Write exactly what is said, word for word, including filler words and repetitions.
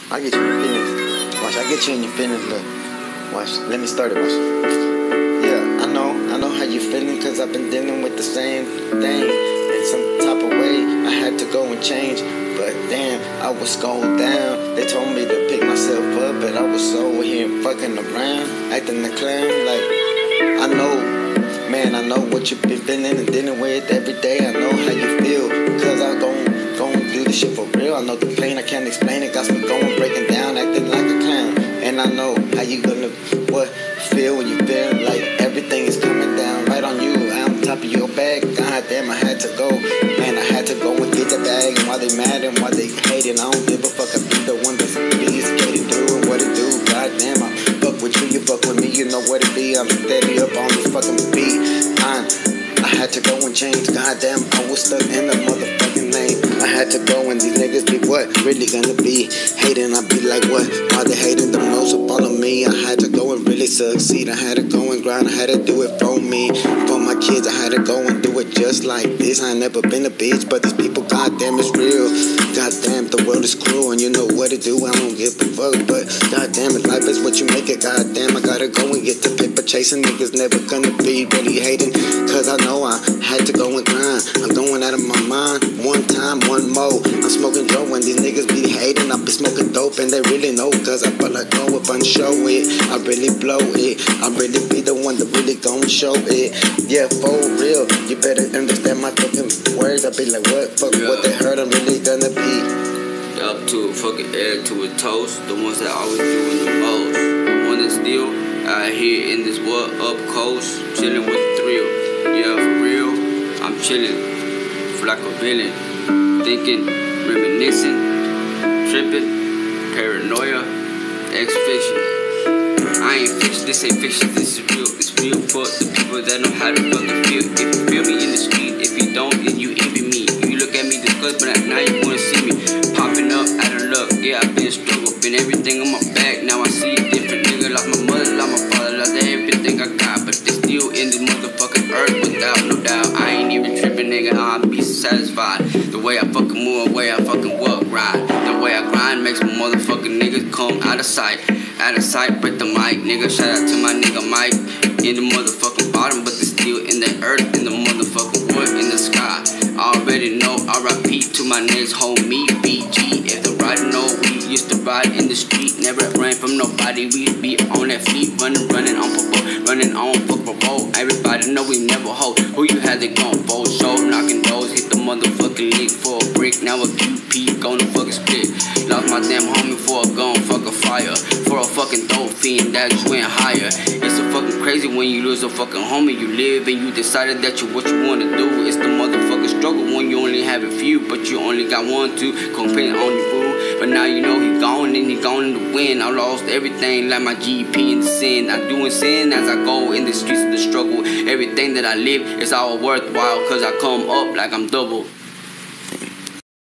I get you in your feelings. Watch, I get you in your feelings, look. Watch, let me start it, watch. Yeah, I know, I know how you feeling, cause I've been dealing with the same thing. In some type of way, I had to go and change. But damn, I was going down. They told me to pick myself up, but I was over here fucking around, acting a clown. Like, I know, man, I know what you've been feeling and dealing with every day. I know how you feel, cause I gon' go and do this shit for real. I know the pain, I can't explain it. Got me going, breaking down, acting like a clown. And I know how you gonna, what, feel when you feel like everything is coming down right on you. I'm on top of your bag. God damn, I had to go. Man, I had to go and get the bag. And while they mad and while they hating, I don't give a fuck. I be the one that's be skating through and what it do. God damn, I fuck with you, you fuck with me. You know what it be. I'm steady up on this fucking beat. I, I had to go and change. God damn, I was stuck in the motherfucking lane. I had to go and these niggas be what? Really gonna be hating. I be like, what? Why they hating the most up all of me? I had to go and really succeed. I had to go and grind. I had to do it for me, for my kids. I had to go and do it just like this. I ain't never been a bitch, but these people, goddamn, it's real. Goddamn, the world is cruel, and you know what to do. I don't give a fuck, but goddamn it, life is what you make it. Goddamn, I gotta go and get the paper chasing. Niggas never gonna be really hating, cause I know I had to go and grind. I'm going out of my mind. One time, one more. I'm smoking dope when these niggas be hating. I be smoking dope and they really know, cause I feel like go up and show it. I really blow it. I really be the one that really gon' show it. Yeah, for real. You better understand my fucking words. I be like, what? Fuck yeah. What they heard, I'm really gonna be. Up to a fucking air to a toast. The ones that always doing the most. The one that's still out here in this world up coast. Chilling with the thrill. Yeah, for real. I'm chilling. Like a villain. Thinking, reminiscing, tripping, paranoia, ex-fiction. I ain't fiction, this ain't fiction, this is real. It's real for the people that know how to fucking feel. If you feel me in the street, if you don't, then you envy me. You look at me disgust, but now you wanna see me popping up out of luck. Yeah, I've been struggle, been everything on my back. Now I see it different. Nigga, lost my mother, lost my father, lost everything I got, but they still in this motherfucking earth without no doubt. I ain't even tripping, nigga. I'm be satisfied. The way I fucking move, the way I fucking walk, ride. The way I grind makes my motherfucking niggas come out of sight. Out of sight, break the mic, nigga. Shout out to my nigga Mike. In the motherfucking bottom, but they still in the earth, in the motherfucking wood, in the sky. I already know, R I P to my next homie, B G. If the rider know, we used to ride in the street. Never ran from nobody, we be on that feet. Running, running on football, running on football roll. Everybody know we never hold. Who you had to go for? Show, knocking doors, hit the motherfucking lick for a brick. Now a Q P, gonna fucking split. Lost my damn homie for a gun, fuck a fire. For a fucking dope fiend that just went higher. It's a fucking crazy when you lose a fucking homie. You live and you decided that you what you wanna do. It's the motherfucking struggle when you only have a few, but you only got one to compete on your boo. But now you know he gone and he gone to win. I lost everything like my G P in the sin. I'm doing sin as I go in the streets of the struggle. Everything that I live is all worthwhile, cause I come up like I'm double.